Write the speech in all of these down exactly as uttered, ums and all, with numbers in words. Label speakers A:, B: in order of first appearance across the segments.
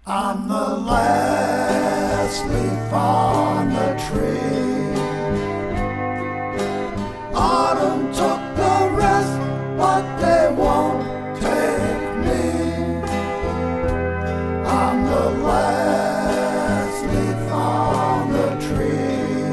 A: I'm the last leaf on the tree. Autumn took the rest, but they won't take me. I'm the last leaf on the tree.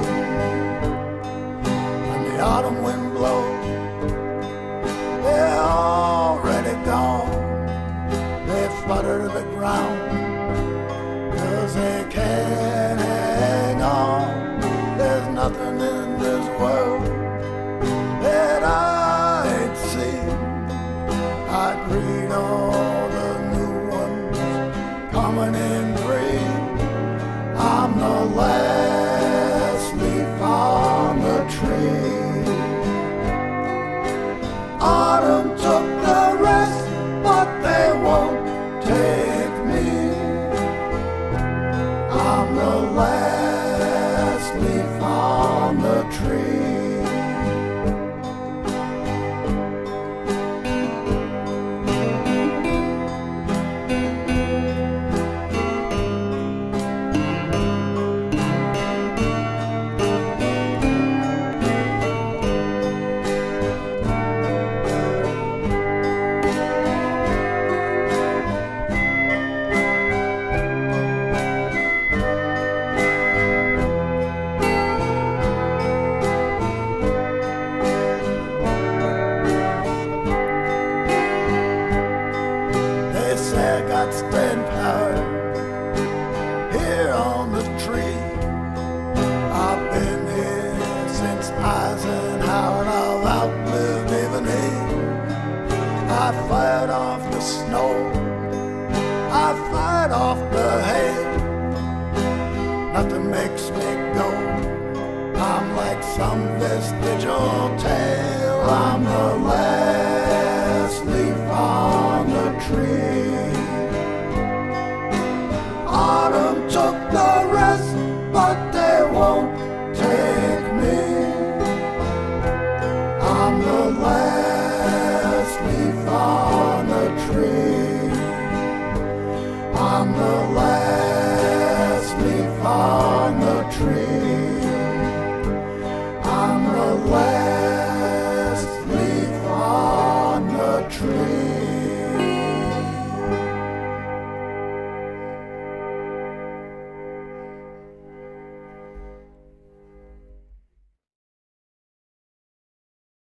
A: When the autumn wind blows, they're already gone. They flutter to the ground, 'cause they can't hang on. There's nothing in this world that I ain't seen. I greet all the new ones coming in green. I'm the last leaf on the tree. Autumn took the rest, but they won't take me. I'm the last leaf on the tree. They say I got staying power here on the tree. I've been here since Eisenhower. I've outlived even he. I fired off the snow, I fired off the hay. Nothing makes me go. I'm like some vestigial tale. I'm the last leaf on the tree. Autumn took the rest,